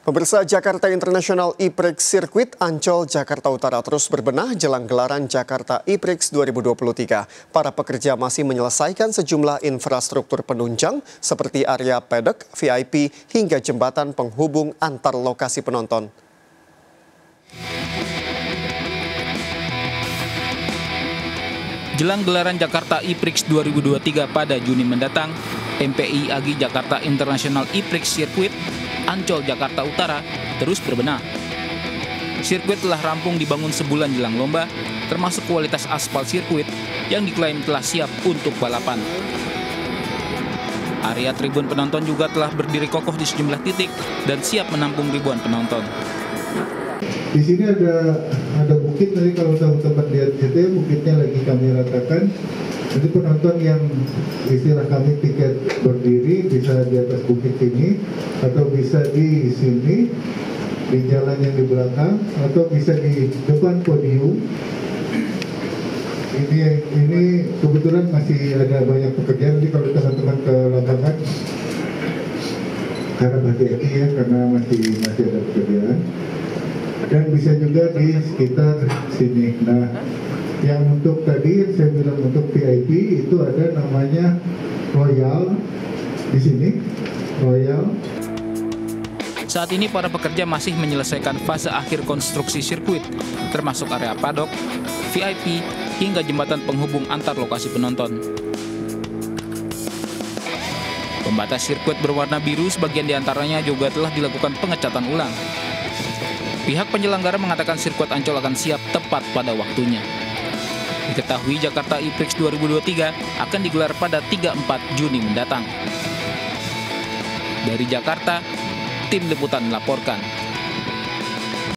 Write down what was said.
Pemirsa, Jakarta International E-Prix Circuit Ancol, Jakarta Utara terus berbenah jelang gelaran Jakarta E-Prix 2023. Para pekerja masih menyelesaikan sejumlah infrastruktur penunjang seperti area paddock, VIP, hingga jembatan penghubung antar lokasi penonton. Jelang gelaran Jakarta E-Prix 2023 pada Juni mendatang, MPIAG Jakarta International E-Prix Circuit Ancol, Jakarta Utara terus berbenah. Sirkuit telah rampung dibangun sebulan jelang lomba, termasuk kualitas aspal sirkuit yang diklaim telah siap untuk balapan. Area tribun penonton juga telah berdiri kokoh di sejumlah titik dan siap menampung ribuan penonton. Di sini ada bukit, tadi kalau teman-teman lihat situ, bukitnya lagi kami ratakan. Jadi penonton yang istilah kami tiket berdiri bisa di atas bukit ini, atau bisa di sini, di jalan yang di belakang, atau bisa di depan podium. Ini kebetulan masih ada banyak pekerjaan, jadi kalau teman-teman ke lapangan, karena hati-hati ya, karena masih ada pekerjaan. Dan bisa juga di sekitar sini. Nah, yang untuk tadi yang saya bilang untuk VIP itu ada namanya Royal di sini, Royal. Saat ini para pekerja masih menyelesaikan fase akhir konstruksi sirkuit, termasuk area paddock, VIP, hingga jembatan penghubung antar lokasi penonton. Pembatas sirkuit berwarna biru sebagian diantaranya juga telah dilakukan pengecatan ulang. Pihak penyelenggara mengatakan sirkuit Ancol akan siap tepat pada waktunya. Diketahui Jakarta E-Prix 2023 akan digelar pada 3-4 Juni mendatang. Dari Jakarta, tim liputan melaporkan.